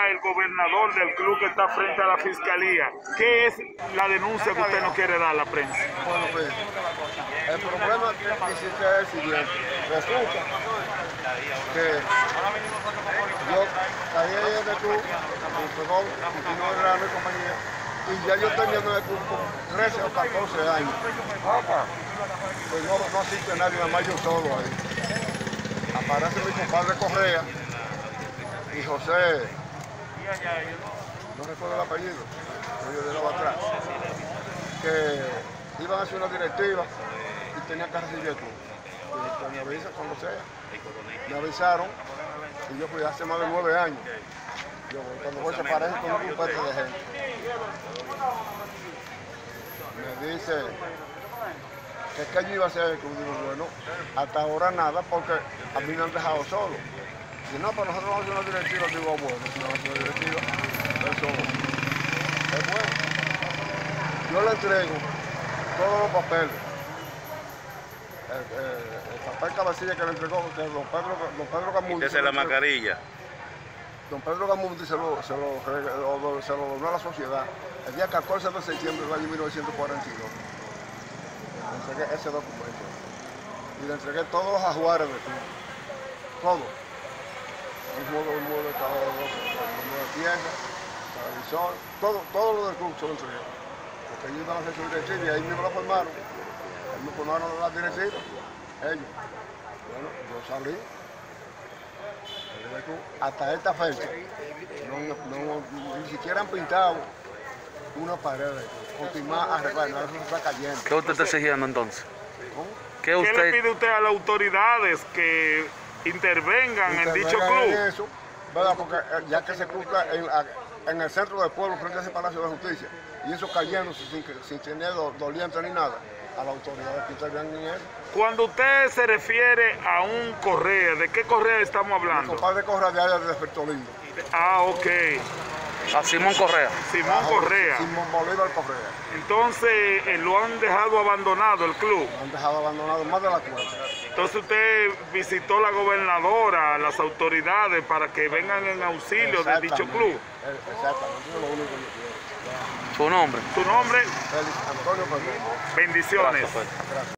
está el gobernador del club que está frente a la fiscalía. ¿Qué es la denuncia que usted no quiere dar a la prensa? Bueno, pues, el problema que existe es el siguiente. Resulta que yo caí en el club, perdón, continuó en la compañía, y ya yo tenía en el club con 13 o 14 años. Pues no existe nadie, nada más yo solo ahí. Aparece mi compadre Correa y José, no recuerdo el apellido, yo de lado atrás, que iban a hacer una directiva y tenían que recibir el club. Y me avisan cuando sea. Me avisaron y yo fui hace más de 9 años. Yo cuando voy se parece con un grupete de gente. Me dice que yo iba a hacer el club. Digo, bueno, hasta ahora nada porque a mí me han dejado solo. Y no, pero nosotros vamos a hacer una directiva. Digo, bueno, si vamos a hacer una directiva, eso es bueno. Yo le entrego todos los papeles. El papel cabecilla que le entregó, que don Pedro Gamundi. Esa es la mascarilla. Don Pedro Gamundi se lo donó a la sociedad el día 14 de septiembre del año 1942. Le entregué ese documento. Y le entregué todos los ajuares del club. Todo. Un modo de pieza, televisor, todo lo del club se lo entregué. Porque ellos iban a hacer su directiva y ahí mismo lo formaron. Ahí me formaron la directiva. Ellos. Bueno, yo salí. Hasta esta fecha, ni siquiera han pintado una pared. Continuar arreglando, eso está cayendo. ¿Qué usted está exigiendo entonces? ¿Cómo? ¿Qué le pide usted a las autoridades que intervengan en dicho club? En eso, ¿verdad? Porque ya que se cruza en el centro del pueblo, frente a ese Palacio de Justicia, y eso cayéndose sin tener doliente ni nada, a las autoridades que intervengan en eso. Cuando usted se refiere a un Correa, ¿de qué Correa estamos hablando? Mi compadre Correa de allá de Fertolino. Ah, ok. A Simón Correa. Simón Correa. Simón Bolívar Correa. Entonces, lo han dejado abandonado el club. Lo han dejado abandonado más de la cuenta. Entonces usted visitó la gobernadora, las autoridades para que vengan en auxilio de dicho club. Exactamente, eso es lo único que yo quiero. ¿Su nombre? ¿Su nombre? Félix Antonio Pérez. Bendiciones. Gracias, pues. Gracias.